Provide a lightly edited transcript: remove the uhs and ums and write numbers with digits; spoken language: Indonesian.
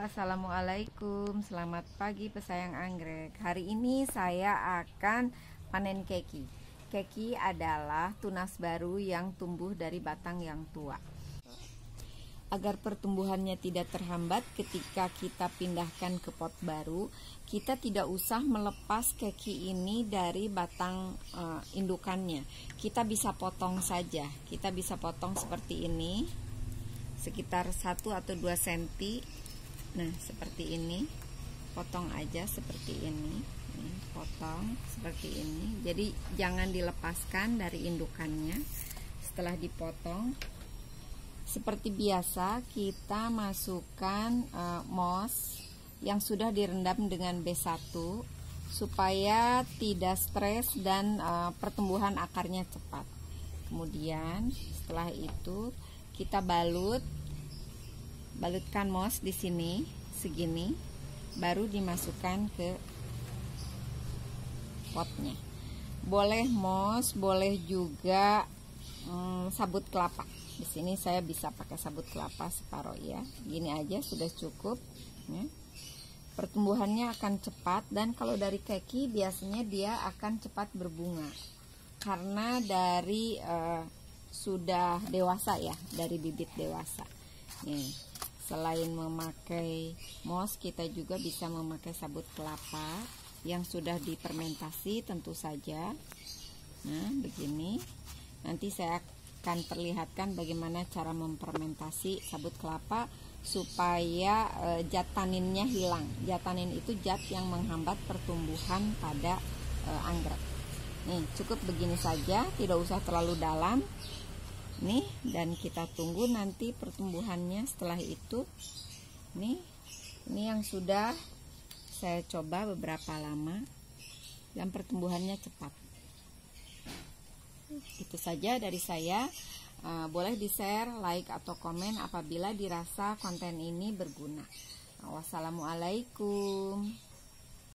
Assalamualaikum. Selamat pagi pesayang anggrek. Hari ini saya akan panen keki. Keki adalah tunas baru yang tumbuh dari batang yang tua. Agar pertumbuhannya tidak terhambat ketika kita pindahkan ke pot baru, kita tidak usah melepas keki ini dari batang indukannya. Kita bisa potong saja. Kita bisa potong seperti ini, sekitar 1 atau 2 cm. Nah, seperti ini. Potong aja seperti ini. Nih, potong seperti ini. Jadi jangan dilepaskan dari indukannya. Setelah dipotong, seperti biasa kita masukkan moss yang sudah direndam dengan B1 supaya tidak stres dan pertumbuhan akarnya cepat. Kemudian setelah itu kita balutkan moss di sini segini, baru dimasukkan ke potnya. Boleh moss, boleh juga sabut kelapa. Di sini saya bisa pakai sabut kelapa separuh ya. Gini aja sudah cukup ya. Pertumbuhannya akan cepat, dan kalau dari keki biasanya dia akan cepat berbunga karena dari sudah dewasa ya, dari bibit dewasa. Nih, selain memakai moss, kita juga bisa memakai sabut kelapa yang sudah difermentasi tentu saja. Nah, begini. Nanti saya akan perlihatkan bagaimana cara memfermentasi sabut kelapa supaya zat taninnya hilang. Zat tanin itu zat yang menghambat pertumbuhan pada anggrek. Nih, cukup begini saja, tidak usah terlalu dalam. Nih, dan kita tunggu nanti pertumbuhannya setelah itu. Nih, ini yang sudah saya coba beberapa lama dan pertumbuhannya cepat. Itu saja dari saya. Boleh di-share, like, atau komen apabila dirasa konten ini berguna. Wassalamualaikum.